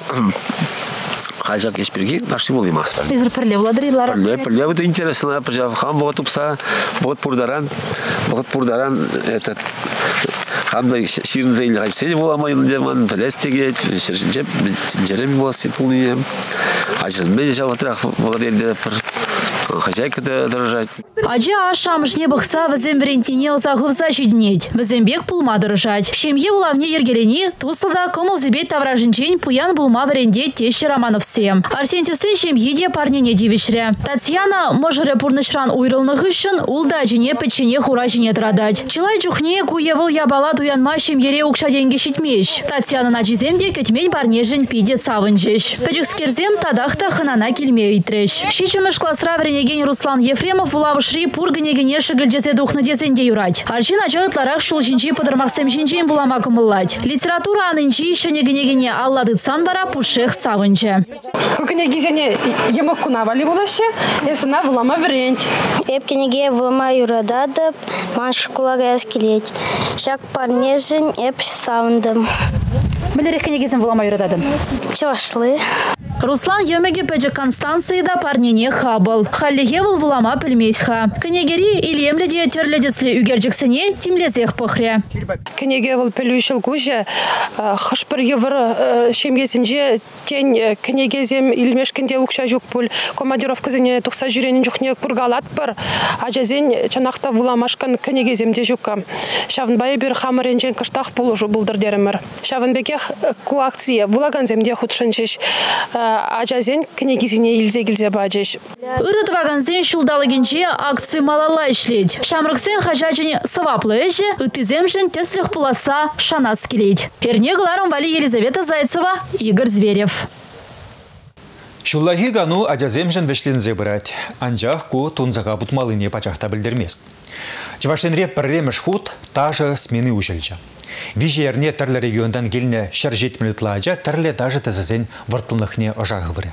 Хажак ешперги наши волимас. Изр перле владрилар. Перле, перле это интересно, пожав хам вот упса, вот пурдаран, вот пурдаран этот хамда ширин зейли хайсели воламайын деман, пелестеге, ширинчеп, жерем болсы пулные. Ажил медижа ватрах владрилде пер. Хозяйка-то дорожать. Аджа ашам жне бахса вазем верентине озагов защитнеть. Вазембек пулма дорожать. В семье улавне ергелени туслада комол зебет тавражинчень пуян булма варенде тещи Романовсе. Арсентьевсе семье парни не дивишре. Татьяна можере пурнышран уйрылных ищен улда жіне печене хура жіне традать. Чилай чухне куевыл ябала туянма семьере укша деньги щитмеш. Татьяна на чиземде кетмень парнежень пиде савынчеш. Печекскерзем тадахта ханана кельме итреш. Щичемеш классра Евгений Руслан Ефремов улавышри пургенегене шыгыльдесе духны десенде юрать. Арчин ачагытларах шулчинчи подырмақсем шинчен булама кымыллать. Литература анынчи шенегенегене алладыцан бара пушех савынче. Кукенегизене емок кунавали булаще, эсына булама врент. Эпкенеге булама юрададып, маш кулага эскелеть. Шак парнежин эп савындым. Білерек кенегесін булама юрададын? Чавашлы. Руслан емеге пәжі Констанцияда парнене хабыл. Халлиге выл вулама пілмесха. Кенегери илемлі де терледеслі үгерджіксіне тимлезех пөхре. Кенеге выл пілушіл көже, хышпыр евір шемгесінже тен кенегезем илмешкінде ұқша жүк бұл. Командировкызіне тұқса жүренін жүхне күргалат бір. Ажазен чанақта вуламашқан кенегеземде жүкка. Шавынбайы бір хамыренжен кыштақ бұл бұлдыр дерімір. Шавынбеке ку акция вулаганземде худшыншыш. Ажазен книгизине илзе-гилзе баджеш. Үріт ваганзен шулдалыгенче акции малала ишлет. Шамрыксен хажачыне сываплы эжі, үтіземшін теслих пуласа шанас келет. Перне гларом вали Елизавета Зайцева, Игорь Зверев. Шуллахи гану ажаземшін вешлензе бұрат. Анжақ ку тунзаға бұтмалыне пачақта білдірмест. Чевашенре пірреміш худ тажы смены ушелчі. Вижерне тарлы региондан келіне шар жетмілітлажа тарлы даже тізізен вұртылнықне ожағы бұры.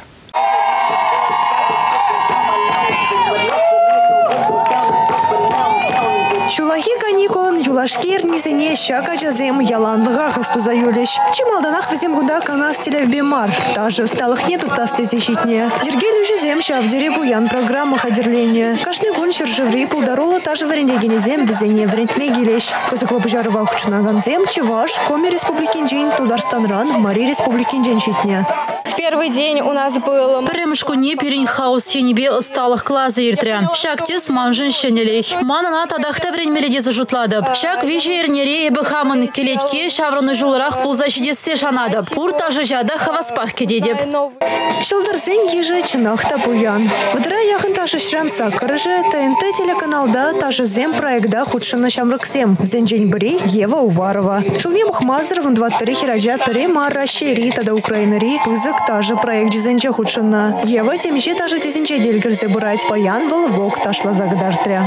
Шулахи каникулын юлашкер низене шака жазем яланлыға ғысту заюлеш. Чималданақ візем гуда канас телевбе мар. Даже сталых нету тасты зещитне. Ергелю жүзем шавдере буян программа хадерления. Кашны гон шыржыври пулдарола тажы варендегенезем візене врентме гелеш. Козыклы бұжарыва хучунаганзем Чеваш, Коми Республикин джейн Тударстанран, Мари Республикин джейн щитне. В первый день у нас был... Премшку не перень хаос хенебе осталых клаза иртря. Шактес манжен щенелех. Манана тадахта времеледе зажутладып. Шак вижи ернере ебі хамын келетке шаврыны жулырах пулзашидессе шанадып. Пур тажы жада хаваспах кедедеп. Шылдырзен ежі чынақта буян. Вдыра яхын ташы шранса кырыжы ТНТ телеканалда тажызем проекта худшыны шамрыксем. Зенжень бри Ева Уварова. Шулне Мухмазыр в двадцать хиража пере марра щери тада Украинари пызык тажы проект жезенче худшына. Ева темеше тажы тезенче делгерзе бұрать. Паян был вок ташла загадартря.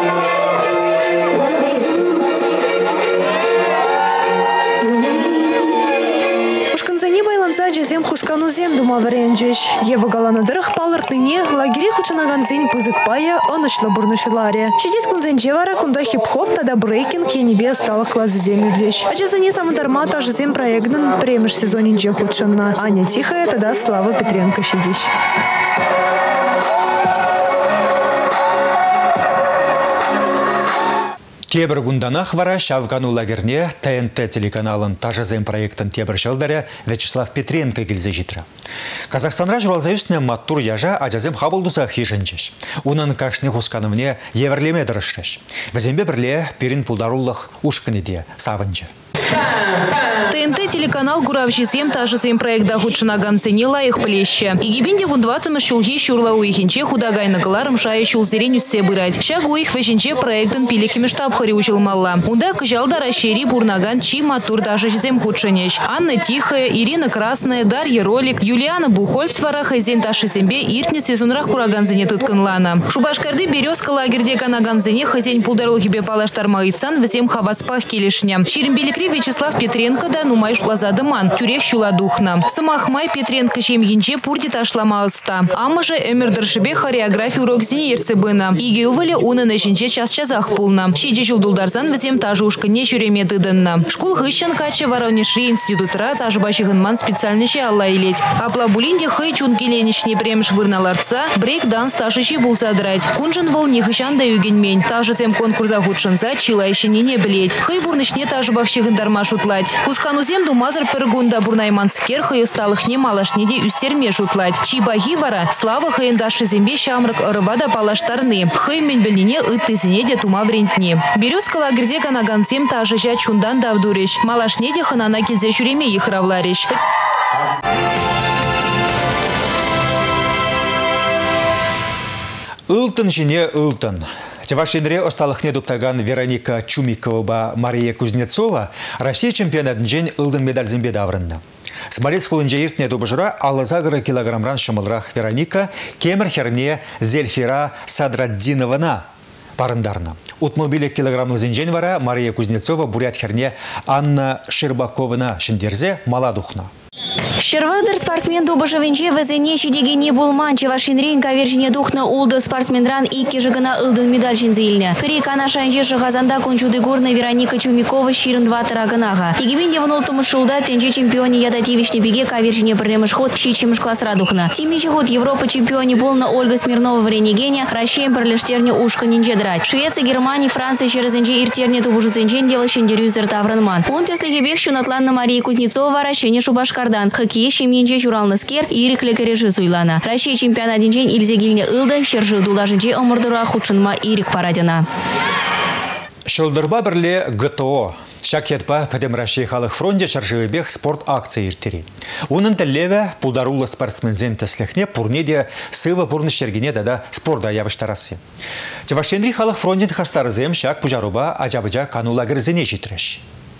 Ушканзане байланса жезем хусканузен дума варенжеш. Ева галанадырых палыртныне лагере хучынаганзен пызык пая онышлы бурнышыларе. Шедес кунзенже вара кунда хип-хоп тада брейкинг енебе стала клазы земирдеш. А жезане самодарма та жезем проектнын премеш сезонинже худшынна. Аня Тихая тада Слава Петренко шедеш. Тебір гунданах вара шавгану лагерне ТНТ телеканалын тажызем проектын тебір жылдары Вячеслав Петренко келзе житра. Казахстанра журалзаюсіне маттур яжа ажазем хабылдуза хижынчеш. Унын кашны хусканывне еверлеме дырышреш. Візембе бірле перін пулдаруллық ушкынеде савынчы. ТНТ телеканал Гуравчисем тажысем проекта худшынаган цене лайық плеще. Игибинде вундватымы шулги шурла уихинче худагайны кыларым шайы шулзерен үссе бырать. Шаг уих вешинче проектын пилекими штаб хари учылмалла. Унда кыжалда расшири бурнаган чи матур тажысем худшынеш. Анна Тихая, Ирина Красная, Дарья Ролик, Юлиана Бухольцвара хайзен ташысембе иртниц сезонрах кураганзене тытканлана. Шубашкарды березка лагерде канаганзене хайзен пулдарлухибе палаштар маитсан везем хаваспах келешня. Ширимбеликри Вячеслав Петренко да нумай шлазадыман, тюрех щуладухна. Самахмай Петренко шемьинче пурди ташламалста. Амаже эмердершибе хореографию рокзине ерцебына. Иге ували уны нешинче час-часах пулна. Шиди жулдулдарзан везем тажушка не жюреме дыдынна. Шкул хыщен каче Воронежри институтра тажбащигынман специальныше алла илеть. Аплабулинде хый чунгеленишне премш вырналарца, брейк-данс ташищи булсадрать. Кунжен вол не хыщан да югенмень. Тажызем конкурса худшынса чила еще не блеть. Хый бурнышне тажбащигын дарма шутлать. Кусканузем думазар пергунда бурнайманскер хый сталых не малашнеде үстерме шутлать. Чибаги вара слава хыйындаши зембе шамрак рыбада палаштарны. Хый менбельнине ыттызинеде тума врентне. Березка лагерде канагансем тажыжа чундан давдуриш. Малашнеде хынана келзе жүреме ихравлариш. Ылтын жіне ылтын. Чевашинре осталыхне дуптаган Вероника Чумикова, Мария Кузнецова Россия чемпионатын жен ылдын медаль зембе даврынна. Смолец кулынже иртне дубыжыра алызагыры килограммран шымылрах Вероника кемір херне Зельфира Садраддинована парындарна. Утмобиле килограммлы зенжен вара Мария Кузнецова бурят херне Анна Шербаковына шындерзе маладухна. Шервардер спортсмен дубышевенче везене шидеге не булман Чевашинрин кавершине духна улды спортсменран и кежигана ылдын медаль жинзильне. Перекана шанже шахазанда кончуды горны Вероника Чумикова ширын два тарагынага. Игибенде ванолтымы шулда тенже чемпионе ядативишне беге кавершине пірремыш ход шичимыш классра духна. Тимече ход Европа чемпионе болна Ольга Смирнова вренегене Россиям пірлештерне ушка нинже драть. Швеция, Германия, Франция шерезенче иртерне тубужызенчен дела шендерюзер таврынман. Он теслеге бег шунатланна Мария Кузнецова Рощене Шубашкардан. Хоккей шемьенче журалныскер Ирик лекарежи зуйлана. Россия чемпионатын жен илзегилне ылды шержы дулажынче омырдыра худшынма Ирик парадина. Шылдырба бірле ГТО. Шакетпа пәдем Россия халық фронте шаржывы бег спорт акция иртери. Унын тәллеве пулдарулы спортсмензен тәсліхне пурнеде сывы пурныштергене дада спорда явыштарасы. Чевашинри халық фронтен хастарызем шак пужаруба ажабыжа канулагырзене житреш.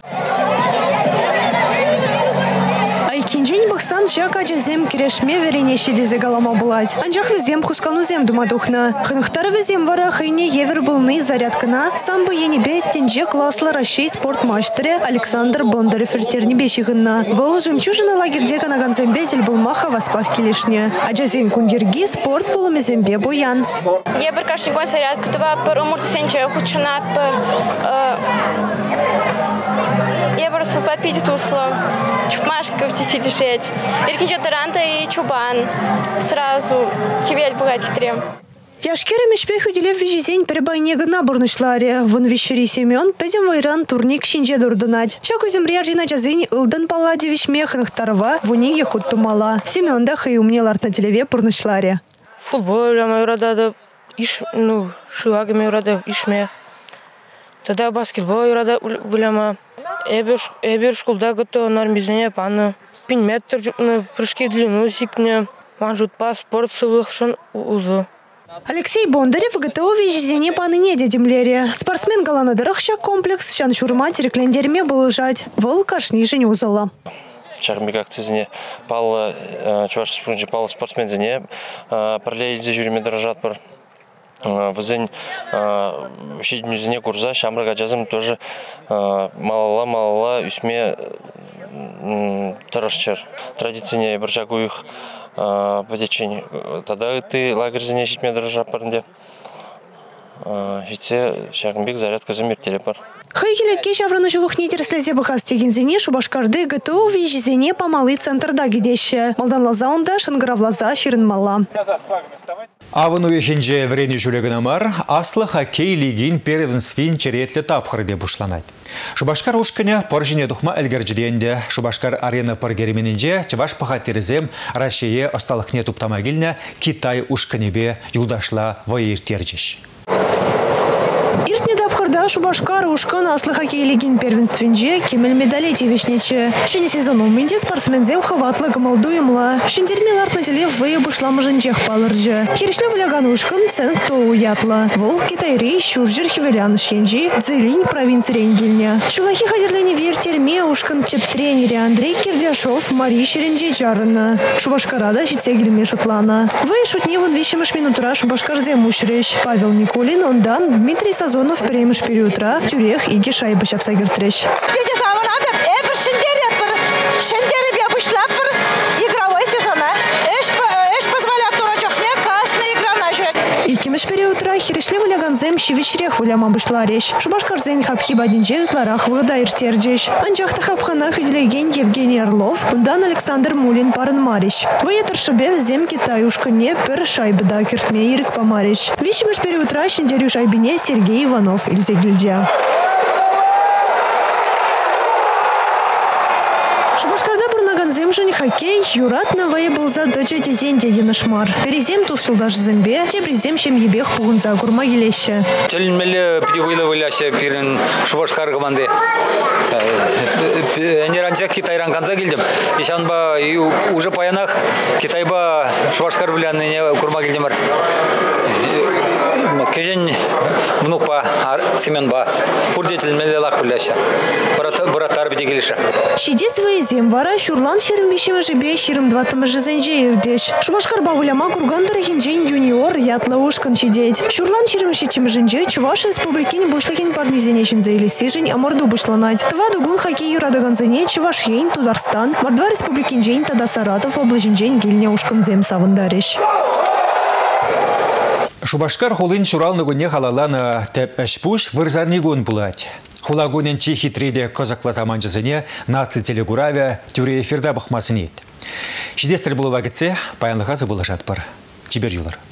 Кинжень бахсан шака жезем керешме веренеші дезе галама булать. Анжақ везем хусканузем думадухна. Хынықтары везем вара хайне евер былны зарядкына самбы енебе тенже класслы Россия спорт мастері Александр Бондарев иртерне бешігінна. Вол жемчужины лагерде канаганзембе телбылмаха васпах келешне. А жезен кунгерги спорт булымезембе боян. Я бір кашнигон зарядка това пыр умурты сенче худшынат пыр. Я бір спопад пиди тусло. Чупмашка в тихи дешеть. Иркинче таранта и чубан. Сразу кивель бухать трем. Яшкеры мешпех уделев вижезень перебайнега на бурнышларе. Вон вещери Семен педем вайран турник шинже дурдунать. Шаку земряжина жазынь ылдан паллади вишмехных тарва вуниге худ тумала. Семен да хай умнелар на телеве бурнышларе. Футбол майрада иш ну шилагами майрада ишме. Тогда баскетбол майрада вляма. Эбер школда готова нормизне панна. Пинметр прыжки в длину сикне. Манжут па спорт сывлахшын узы. Алексей Бондарев ГТО вижезене паны не дедемлере. Спортсмен галанадырах шак комплекс шан шурма тереклендерме был жать. Вол кашниже не узала. Чармик акцизне пал чуваш спрунжи пал спортсмензене параллельзе жюриме дорожат пар. Вызень щедмюзене курза шамрага жазым тоже малала малала үсме тарашчар. Традиционне біржагу их потечение. Тогда ты лагерзене щедме дорожат парнде. Житсе шагымбек зарядка замертеле пар. Хайкелетке шавраны жылух нетерслезе бахас тегензене Шубашкарды ГТО вижезене помалы центрда гидеще. Малданлаза онда шангравлаза ширынмала. Авыну ехенже врени жүлегінамар, аслы хоккей лигин первенствин черетлі тапхырде бушланать. Шубашкар ушкыня поржине духма әлгерджиденде, Шубашкар арена поргеременінде чеваш пахатерезем Россия осталықне туптамагилне Китай ушкынебе юлдашла вайыр терджеш. Иртне дапхырда Шурда Шубашкар ушкан аслы хоккейлигин первенственже кемел медали тевешнече. Шене сезон умменде спортсмензем хаватлы гамалдуемла. Шендермелар наделев вые бушламыжын жех палыржы. Хиршле выляган ушкан ценк то уятла. Вол Китайри шуржир хивелян шенжи дзелинь провинция Ренгильня. Шулахи хадерлене вертерме ушкан теп тренере Андрей Кирдяшов Мария Шеренджей жарына. Шубашкарада щитсегельме шутлана. Вы шутни вон вещимыш минутра Шубашкарзе мушреш. Павел Никулин, Ондан, Дмитрий Сазонов перемыш периутра, тюрех и гешайбы шапсагертреч. Петя Саванадов, эбр шендерепр, шендереп башлапр, игровой сезона. Эш эш позволяет турачохне касна игра на жет. И кимыш периутра хирешле вляганзем щевичрех вляма башлареш. Шубашкарзен хапхи бадинже тларах выда иртерджеш. Анчахта хапхана хюдлеген Евгений Орлов, Ондан Александр Мулин парын мариш. Выетр шебе зем Китаюшка не пер шайбы да кертме ирик помариш. Вещимыш периутра шендерю шайбине Сергей Иванов Ильзе Гильдя. Шубашкарда бурнаганзем жень хоккей юрат на вае был за доча тезенде енашмар. Перезем тусыл даже зембе, те брезем чем ебех пугунза гурма елеще. Телмеле привыла вылящая пирен Шубашкар команды. Не раньше Китайран конца гильдем. И сейчас ба и уже по янах Китайба Шубашкар вляны гурма гильдемар. Кежен внукпа Семенба. Пурдетель мелелах выляща. Вратар бедегелиша. Щиде свои земвара Шурлан шерим вещим жебе шерим два тамажи зенже ирдеш. Шубашкар бавуляма кургандыр хинжен юниор ятла ушкан щидеть. Шурлан шерим щичим женже Чуваш республикин бушлахин парнизенечен заили сижень аморду бушланать. Два дугун хоккей юрадаганзене Чуваш ейн Тударстан. Мордва республикин жень тада Саратов облажинжен гильня ушкан зем савандареш. Шубашкар холын шурал нугуне халалана теп эшпуш вырзарнигун булать. Хулагунен чихи триде козакла заманчызыне наци телегуравя тюре эфирда бахмасынет. Шидестер булыва кетсе, паянлыға зыбылышат бар. Чибер юлар.